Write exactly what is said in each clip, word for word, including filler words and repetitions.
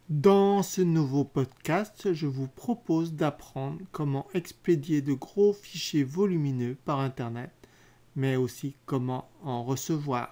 Dans ce nouveau podcast, je vous propose d'apprendre comment expédier de gros fichiers volumineux par Internet, mais aussi comment en recevoir.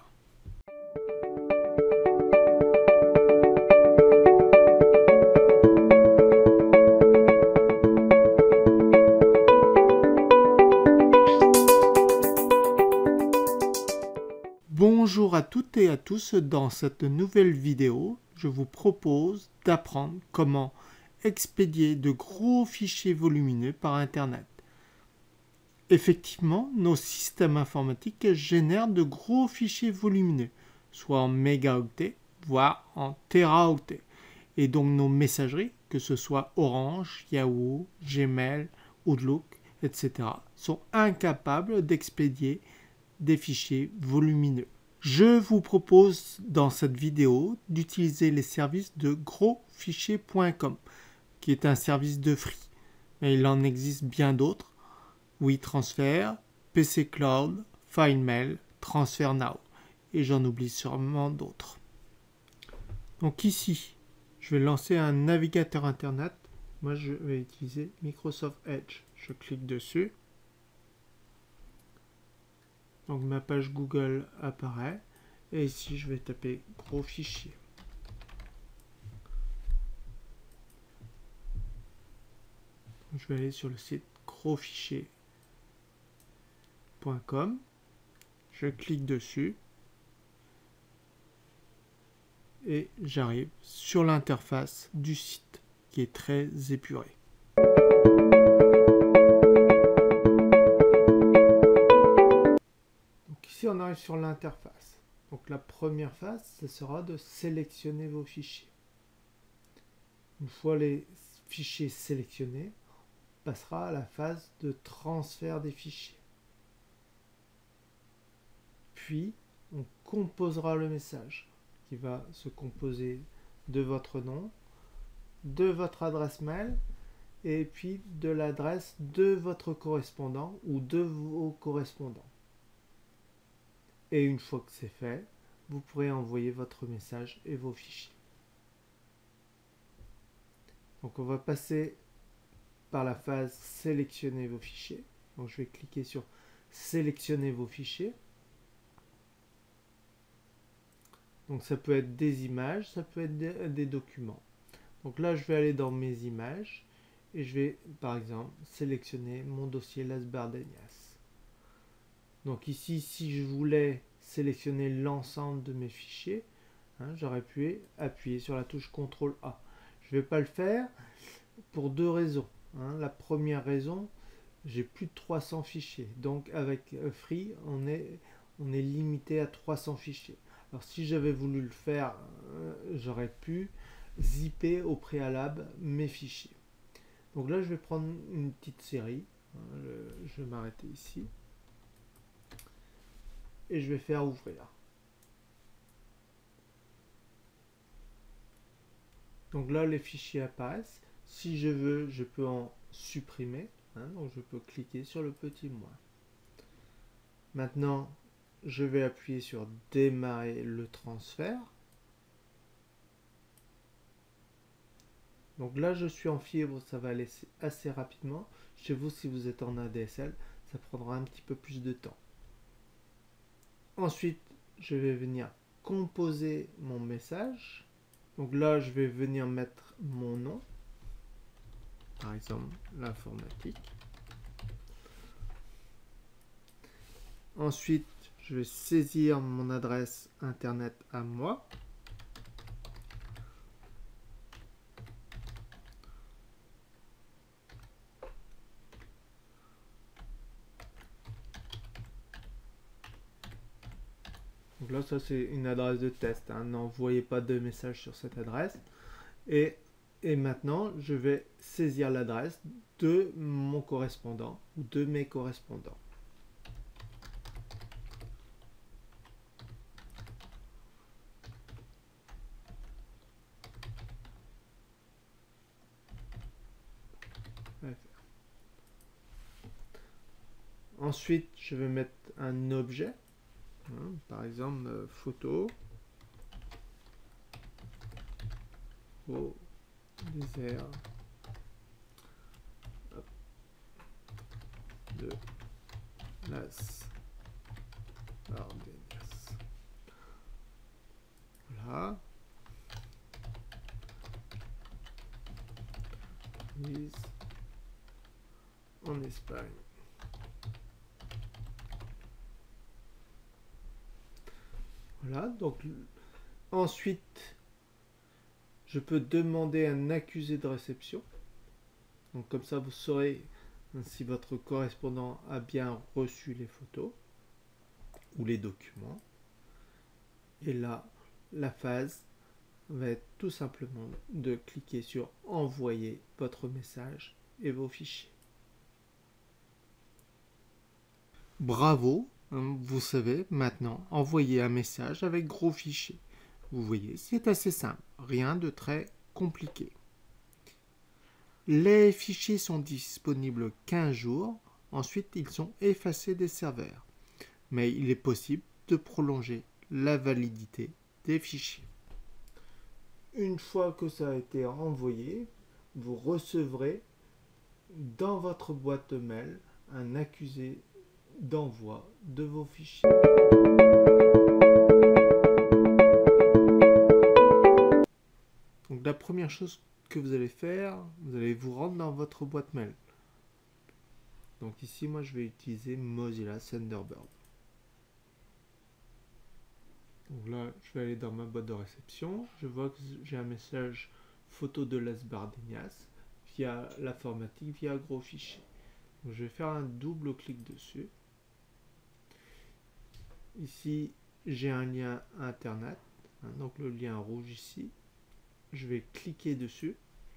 Bonjour à toutes et à tous, dans cette nouvelle vidéo, je vous propose d'apprendre comment expédier de gros fichiers volumineux par Internet. Effectivement, nos systèmes informatiques génèrent de gros fichiers volumineux, soit en mégaoctets, voire en téraoctets. Et donc nos messageries, que ce soit Orange, Yahoo, Gmail, Outlook, et cetera, sont incapables d'expédier des fichiers volumineux. Je vous propose dans cette vidéo d'utiliser les services de gros fichiers point com, qui est un service de Free, mais il en existe bien d'autres: WeTransfer, P C Cloud, FileMail, TransferNow, et j'en oublie sûrement d'autres. Donc ici, je vais lancer un navigateur Internet. Moi, je vais utiliser Microsoft Edge. Je clique dessus. Donc ma page Google apparaît. Et ici, je vais taper gros fichier. Je vais aller sur le site gros fichier point com. Je clique dessus. Et j'arrive sur l'interface du site qui est très épurée. Donc ici, on arrive sur l'interface. Donc la première phase, ce sera de sélectionner vos fichiers. Une fois les fichiers sélectionnés, on passera à la phase de transfert des fichiers. Puis, on composera le message qui va se composer de votre nom, de votre adresse mail et puis de l'adresse de votre correspondant ou de vos correspondants. Et une fois que c'est fait, vous pourrez envoyer votre message et vos fichiers. Donc on va passer par la phase sélectionner vos fichiers. Donc je vais cliquer sur sélectionner vos fichiers. Donc ça peut être des images, ça peut être des, des documents. Donc là je vais aller dans mes images et je vais par exemple sélectionner mon dossier Las Bardenias. Donc ici, si je voulais sélectionner l'ensemble de mes fichiers, hein, j'aurais pu appuyer sur la touche contrôle A. Je ne vais pas le faire pour deux raisons. Hein. La première raison, j'ai plus de trois cents fichiers. Donc avec Free, on est, on est limité à trois cents fichiers. Alors si j'avais voulu le faire, euh, j'aurais pu zipper au préalable mes fichiers. Donc là, je vais prendre une petite série. Hein, je, je vais m'arrêter ici. Et je vais faire ouvrir. Donc là, les fichiers apparaissent. Si je veux, je peux en supprimer. Hein, donc je peux cliquer sur le petit moins. Maintenant, je vais appuyer sur démarrer le transfert. Donc là, je suis en fibre, ça va aller assez rapidement. Chez vous, si vous êtes en A D S L, ça prendra un petit peu plus de temps. Ensuite, je vais venir composer mon message. Donc là, je vais venir mettre mon nom. Par exemple, l'informatique. Ensuite, je vais saisir mon adresse Internet à moi. Donc là, ça c'est une adresse de test. Hein. N'envoyez pas de message sur cette adresse. Et, et maintenant, je vais saisir l'adresse de mon correspondant ou de mes correspondants. Ensuite, je vais mettre un objet. Hein, par exemple, euh, photo. Oh, désert hop, de Las Bardenas. Voilà. Mise en Espagne. Voilà, donc ensuite, je peux demander un accusé de réception. Donc comme ça, vous saurez si votre correspondant a bien reçu les photos ou les documents. Et là, la phase va être tout simplement de cliquer sur envoyer votre message et vos fichiers. Bravo, vous savez maintenant envoyer un message avec gros fichiers. Vous voyez, c'est assez simple, rien de très compliqué. Les fichiers sont disponibles quinze jours, ensuite ils sont effacés des serveurs. Mais il est possible de prolonger la validité des fichiers. Une fois que ça a été renvoyé, vous recevrez dans votre boîte mail un accusé d'envoi de vos fichiers. Donc la première chose que vous allez faire, vous allez vous rendre dans votre boîte mail. Donc ici, moi, je vais utiliser Mozilla Thunderbird. Donc là, je vais aller dans ma boîte de réception. Je vois que j'ai un message photo de Las Bardenas via l'informatique, via gros fichier. Donc, je vais faire un double clic dessus. Ici, j'ai un lien internet, hein, donc le lien rouge ici. Je vais cliquer dessus.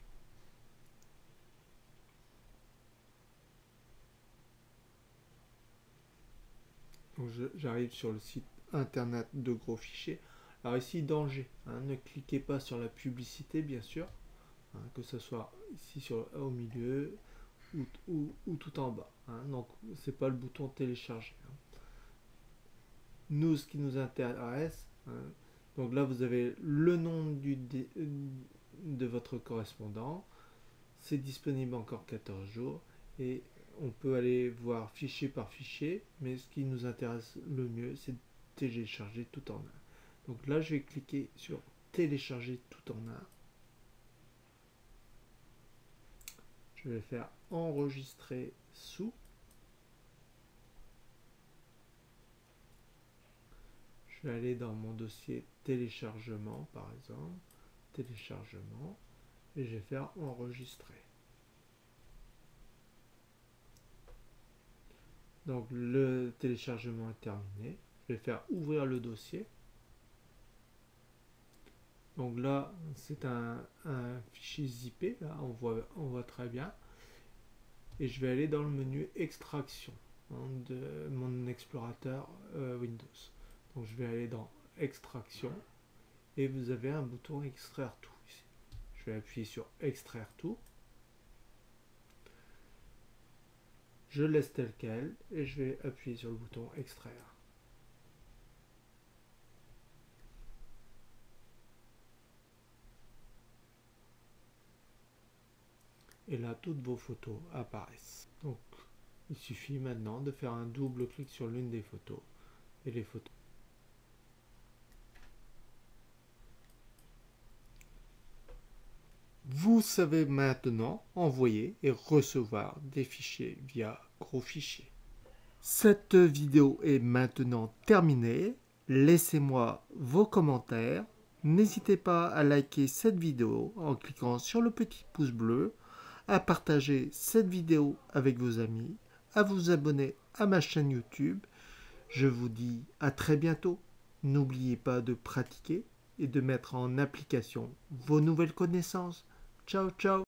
J'arrive sur le site internet de gros fichiers. Alors ici, danger, hein, ne cliquez pas sur la publicité, bien sûr, hein, que ce soit ici sur, au milieu ou, ou, ou tout en bas. Hein, donc, c'est pas le bouton télécharger. Hein. Nous, ce qui nous intéresse, hein, donc là, vous avez le nom du, de, de votre correspondant. C'est disponible encore quatorze jours et on peut aller voir fichier par fichier, mais ce qui nous intéresse le mieux, c'est de télécharger tout en un. Donc là, je vais cliquer sur télécharger tout en un. Je vais faire enregistrer sous. Je vais aller dans mon dossier téléchargement, par exemple, téléchargement, et je vais faire enregistrer. Donc le téléchargement est terminé. Je vais faire ouvrir le dossier. Donc là, c'est un, un fichier zippé, là, on voit, on voit très bien. Et je vais aller dans le menu extraction, hein, de mon explorateur euh, Windows. Donc je vais aller dans extraction et vous avez un bouton extraire tout ici. Je vais appuyer sur extraire tout. Je laisse tel quel et je vais appuyer sur le bouton extraire. Et là, toutes vos photos apparaissent. Donc, il suffit maintenant de faire un double clic sur l'une des photos et les photos. Vous savez maintenant envoyer et recevoir des fichiers via gros fichiers. Cette vidéo est maintenant terminée. Laissez-moi vos commentaires. N'hésitez pas à liker cette vidéo en cliquant sur le petit pouce bleu, à partager cette vidéo avec vos amis, à vous abonner à ma chaîne YouTube. Je vous dis à très bientôt. N'oubliez pas de pratiquer et de mettre en application vos nouvelles connaissances. Ciao, ciao!